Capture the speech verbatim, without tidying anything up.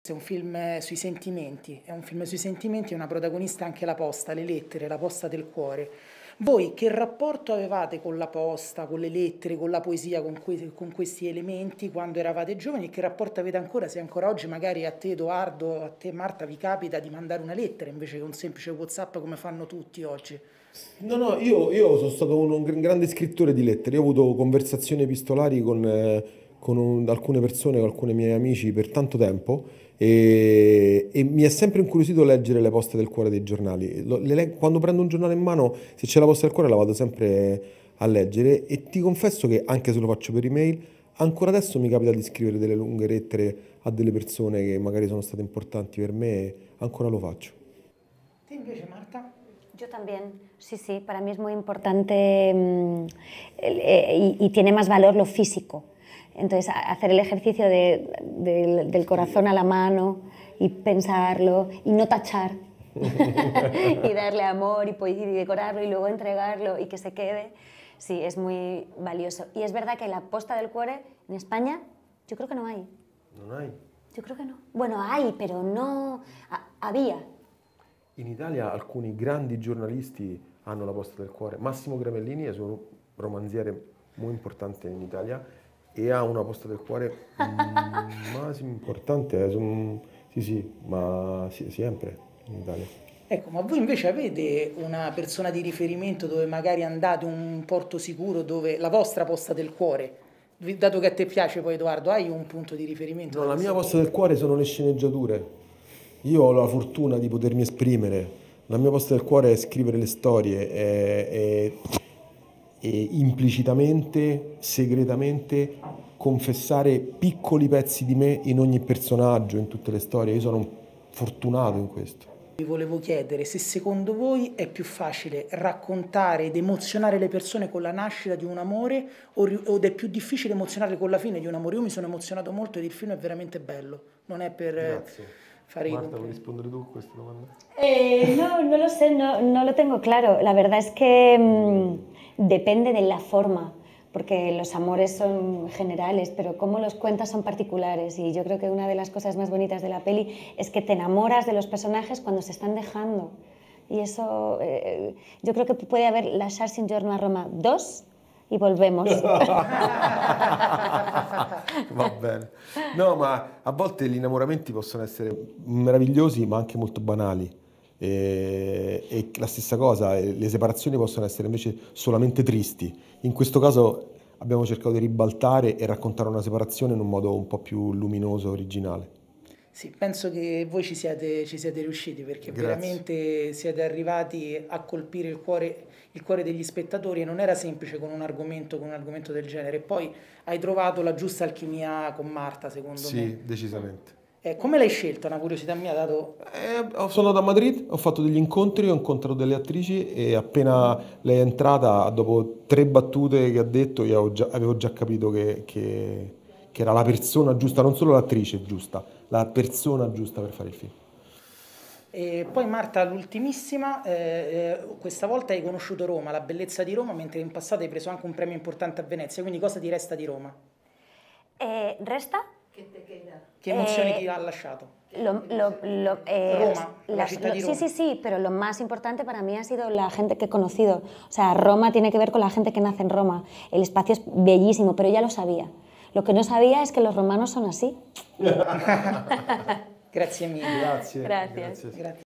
È un film sui sentimenti, è un film sui sentimenti, è una protagonista anche la posta, le lettere, la posta del cuore. Voi che rapporto avevate con la posta, con le lettere, con la poesia, con, que con questi elementi quando eravate giovani e che rapporto avete ancora, se ancora oggi magari a te Edoardo, a te Marta vi capita di mandare una lettera invece che un semplice WhatsApp come fanno tutti oggi? No, no, io, io sono stato un, un grande scrittore di lettere, io ho avuto conversazioni epistolari con, eh, con un- alcune persone, con alcuni miei amici per tanto tempo e, e mi è sempre incuriosito leggere le poste del cuore dei giornali. Lo- le leg- quando prendo un giornale in mano, se c'è la posta del cuore la vado sempre a leggere e ti confesso che anche se lo faccio per email, ancora adesso mi capita di scrivere delle lunghe lettere a delle persone che magari sono state importanti per me e ancora lo faccio. Te invece Marta? Yo también, sí, sí, para mí es muy importante mm, el- eh, y, y tiene más valor lo físico. Entonces, a- hacer el ejercicio de- del, del corazón a la mano y pensarlo y no tachar y darle amor y, po- y decorarlo y luego entregarlo y que se quede, sí, es muy valioso. Y es verdad que la posta del cuore en España, yo creo que no hay. Non hai? Yo creo que no. Bueno, hay, pero no... ha- había. In Italia alcuni grandi giornalisti hanno la posta del cuore. Massimo Gramellini è un romanziere molto importante in Italia e ha una posta del cuore mm, más importante. Es un- sì, sì, ma sì, sempre in Italia. Ecco, ma voi invece avete una persona di riferimento dove magari andate, un porto sicuro dove la vostra posta del cuore, Vi- dato che a te piace poi Edoardo, hai un punto di riferimento? No, da la mia questo posta del cuore sono le sceneggiature. Io ho la fortuna di potermi esprimere. La mia posta del cuore è scrivere le storie e, e- e implicitamente, segretamente confessare piccoli pezzi di me in ogni personaggio, in tutte le storie. Io sono fortunato in questo. Vi volevo chiedere se secondo voi è più facile raccontare ed emozionare le persone con la nascita di un amore o ri- od è più difficile emozionarle con la fine di un amore. Io mi sono emozionato molto ed il film è veramente bello, non è per eh, Grazie. fare i Marta, vuoi complimenti. rispondere tu a questa domanda? Eh, no, no lo sé, no, no lo tengo claro. La verdad es que mm, depende de la forma, porque los amores son generales, pero cómo los cuentas son particulares. Y yo creo que una de las cosas más bonitas de la peli es que te enamoras de los personajes cuando se están dejando. Y eso, eh, yo creo que puede haber Lasciarsi un giorno a Roma dos y volvemos. Va bene. No, ma a volte gli innamoramenti possono essere meravigliosi, ma anche molto banali. E, e la stessa cosa, eh, le separazioni possono essere invece solamente tristi. In questo caso abbiamo cercato di ribaltare e raccontare una separazione in un modo un po' più luminoso, originale. Sì, penso che voi ci siete, ci siete riusciti perché Grazie. veramente siete arrivati a colpire il cuore, il cuore degli spettatori e non era semplice con un argomento, con un argomento del genere. E poi hai trovato la giusta alchimia con Marta, secondo me. Sì, decisamente. Eh, come l'hai scelta? Una curiosità mia, dato... Eh, sono andato a Madrid, ho fatto degli incontri, ho incontrato delle attrici e appena lei è entrata, dopo tre battute che ha detto, io avevo già, avevo già capito che, che- che era la persona giusta, non solo l'attrice giusta, la persona giusta per fare il film. E poi Marta, l'ultimissima, eh, eh, questa volta hai conosciuto Roma, la bellezza di Roma, mentre in passato hai preso anche un premio importante a Venezia, quindi cosa ti resta di Roma? Eh, ¿Resta? Che emozioni Eh, ti ha lasciato? Lo, lo, lo, eh, Roma, la las- città lo- di sí, Roma. sí, sí, pero lo más importante para mí ha sido la gente que he conocido. O sea, Roma tiene que ver con la gente que nace en Roma. El espacio es bellísimo, pero ya lo sabía. Lo que no sabía es que los romanos son así. Grazie mille. Grazie. Gracias. grazie. Grazie.